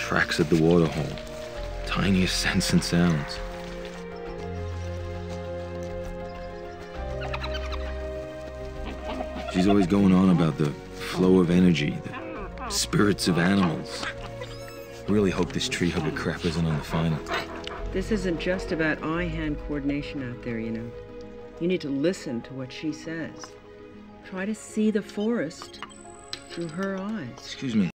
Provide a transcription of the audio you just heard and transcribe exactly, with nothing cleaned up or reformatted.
tracks at the waterhole. Tiniest scents and sounds. She's always going on about the flow of energy, the spirits of animals. Really hope this tree hugger crap isn't on the final. This isn't just about eye-hand coordination out there, you know. You need to listen to what she says. Try to see the forest through her eyes. Excuse me.